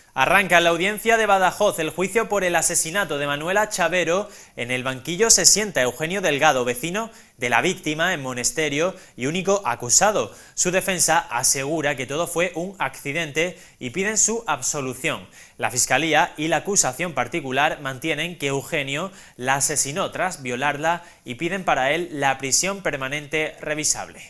Arranca en la audiencia de Badajoz el juicio por el asesinato de Manuela Chavero. En el banquillo se sienta Eugenio Delgado, vecino de la víctima en Monesterio y único acusado. Su defensa asegura que todo fue un accidente y piden su absolución. La Fiscalía y la acusación particular mantienen que Eugenio la asesinó tras violarla y piden para él la prisión permanente revisable.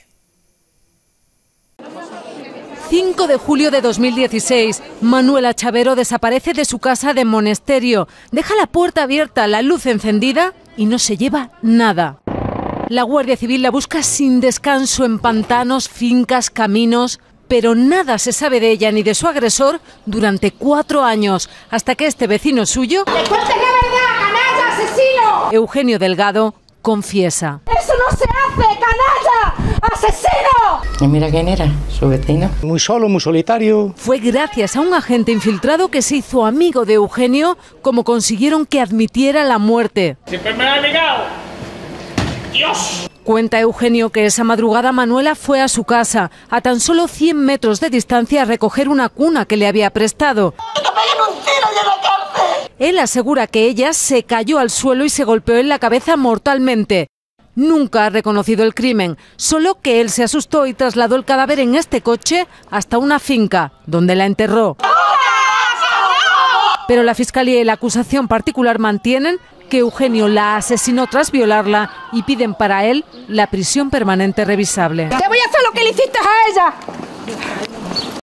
5 de julio de 2016, Manuela Chavero desaparece de su casa de Monesterio. Deja la puerta abierta, la luz encendida y no se lleva nada. La Guardia Civil la busca sin descanso en pantanos, fincas, caminos, pero nada se sabe de ella ni de su agresor durante 4 años, hasta que este vecino suyo, ¡Le cuente la verdad, canalla, asesino! Eugenio Delgado, confiesa. ¡Eso no se hace, canalla! ¡Asesino! Y mira quién era, su vecino. Muy solo, muy solitario. Fue gracias a un agente infiltrado que se hizo amigo de Eugenio como consiguieron que admitiera la muerte. ¡Siempre me lo ha negado! ¡Dios! Cuenta Eugenio que esa madrugada Manuela fue a su casa, a tan solo 100 metros de distancia, a recoger una cuna que le había prestado. ¡Que te peguen un tiro y en la cárcel! Él asegura que ella se cayó al suelo y se golpeó en la cabeza mortalmente. Nunca ha reconocido el crimen, solo que él se asustó y trasladó el cadáver en este coche hasta una finca, donde la enterró. Pero la Fiscalía y la acusación particular mantienen que Eugenio la asesinó tras violarla y piden para él la prisión permanente revisable. ¡Te voy a hacer lo que le hiciste a ella!